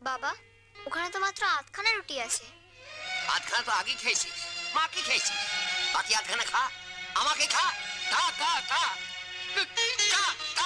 বাবা, ওখানে তো মাত্র আধখানা রুটি আছে। আধখানা তো আগে খেয়েছিস, মাকে খেয়েছিস, বাকি আধখানা খা, আমাকে খা, খা খা খা খা খা।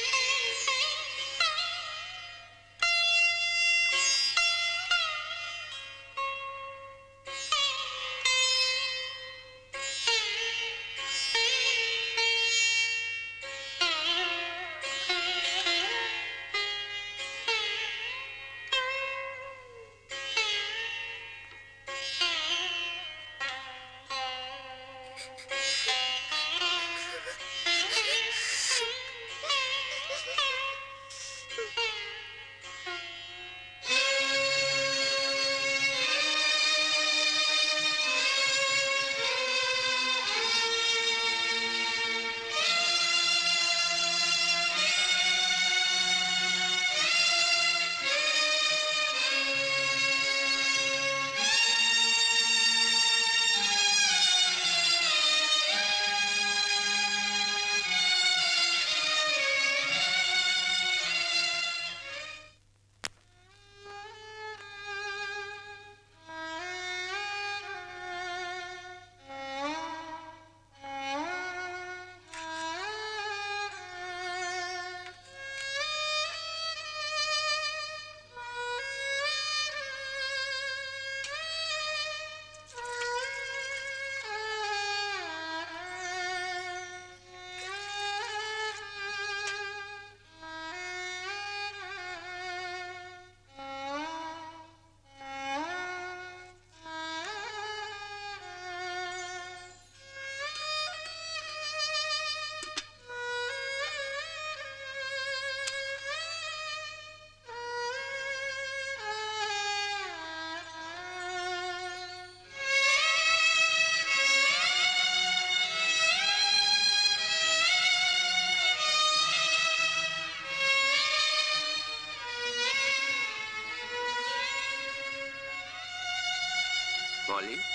মলি,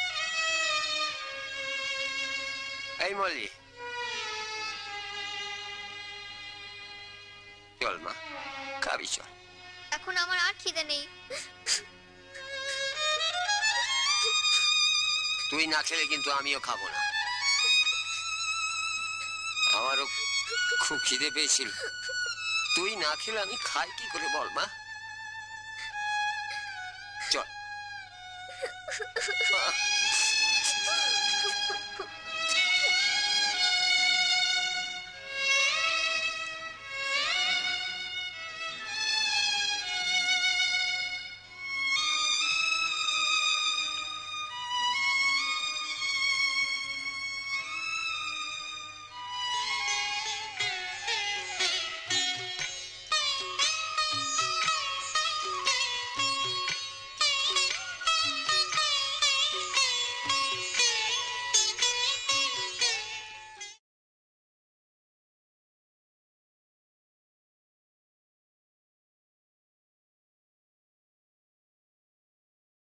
এই মলি, চল মা, খাবি চল। এখন আমার আর খিদে নেই। তুই না খেলে কিন্তু আমিও খাবো না। আমারও খুব খিদে পেয়েছিল, তুই না খেলে আমি খাই কি করে বল মা? চল।